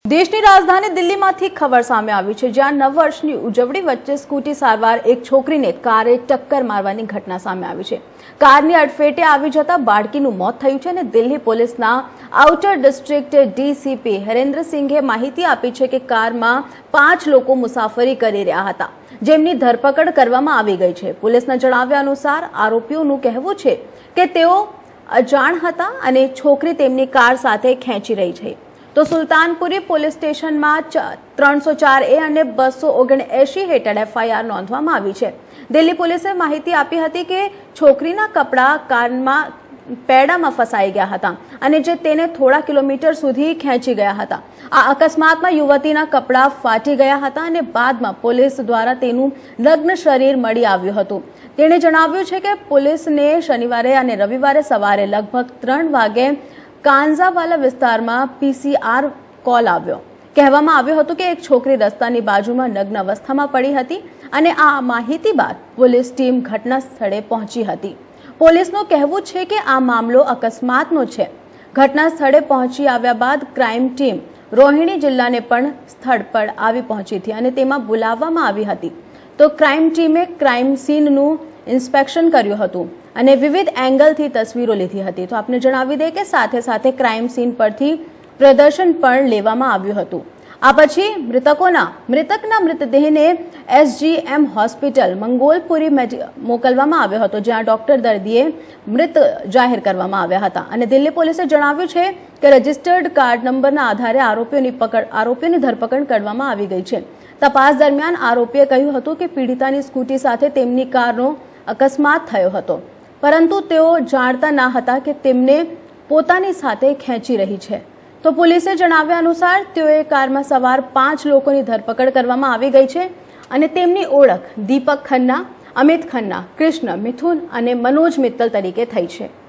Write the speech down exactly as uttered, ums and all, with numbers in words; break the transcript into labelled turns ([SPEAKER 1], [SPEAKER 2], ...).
[SPEAKER 1] દેશની રાજધાની દિલ્હીમાંથી ખબર સામે આવી છે, જ્યાં નવ વર્ષની ઉજવણી વચ્ચે સ્કૂટી સવાર એક છોકરીને કારે ટક્કર મારવાની ઘટના સામે આવી છે। કારની અડફેટે આવી જતા બાળકીનું મોત થયું છે અને દિલ્હી પોલીસના આઉટર ડિસ્ટ્રિક્ટ ડીસીપી હરેન્દ્રસિંઘે માહિતી આપી છે કે કારમાં પાંચ લોકો મુસાફરી કરી રહ્યા હતા, જેમની ધરપકડ કરવામાં આવી ગઈ છે। પોલીસના જણાવ્યા અનુસાર આરોપીઓનું કહેવું છે કે તેઓ અજાણ હતા અને છોકરી તેમની કાર સાથે ખેંચી રહી છે। तो सुल्तानपुरी पुलिस स्टेशन में त्रणसो चार ए और बसो ओगणएशी हेठळ एफआईआर नोंधवामां आवी छे। दिल्ही पुलिसे माहिती आपी हती के छोकरीना कपड़ा कारमा पेडामां फसाई गया हता अने जे तेने थोड़ा किलोमीटर सुधी खेंची गया हता। आ अकस्मातमां युवतीना कपड़ा फाटी गया हता अने बादमां पोलीस द्वारा तेनुं नग्न शरीर मळी आव्युं हतुं। तेणे जणाव्युं छे के पोलीसने शनिवारे अने रविवारे सवारे लगभग त्रण वागे कांजावाला विस्तार में पीसीआर कॉल आव्यो। कहेवामां आव्युं हतुं के एक छोकरी रस्तानी बाजुमां नग्न अवस्था में पड़ी हती अने आ माहिती बाद पुलिस टीम घटना स्थळे पहोंची हती। पोलीसनुं कहेवुं छे के आ मामलो अकस्मातनो छे। घटना स्थळे पहोंची आव्या बाद क्राइम टीम रोहिणी जिल्लाने पण स्थळ पर आवी पहोंची थी अने तेमां बोलाववामां आवी हती। तो क्राइम टीमे क्राइम सीननुं इंस्पेक्शन कर्युं हतुं અને વિવિધ એંગલથી તસવીરો લીધી હતી। તો આપને જણાવી દે કે સાથે સાથે ક્રાઇમ સીન પરથી પ્રદર્શન પણ લેવામાં આવ્યું હતું। આ પછી મૃતકોના મૃતકના મૃતદેહને એસજીએમ હોસ્પિટલ મંગોલપુરી મોકલવામાં આવ્યો હતો, જ્યાં ડોક્ટર દર્દીએ મૃત જાહેર કરવામાં આવ્યા હતા અને દિલ્હી પોલીસે જણાવ્યું છે કે રજિસ્ટર્ડ કાર્ડ નંબરના આધારે આરોપીઓની પકડ આરોપીઓની ધરપકડ કરવામાં આવી ગઈ છે। તપાસ દરમિયાન આરોપીએ કહ્યું હતું કે પીડિતાની સ્કૂટી સાથે તેમની કારનો અકસ્માત થયો હતો, परंतु तेओ जाणता न हता के तेमने पोतानी साथे खेंची रही छे। तो पुलिसे जणाव्या अनुसार तेओए कारमां सवार पांच लोकोनी धरपकड़ करवामां आवी गई छे अने तेमनी ओळख दीपक खन्ना, अमित खन्ना, कृष्ण, मिथुन अने मनोज मित्तल तरीके थई छे।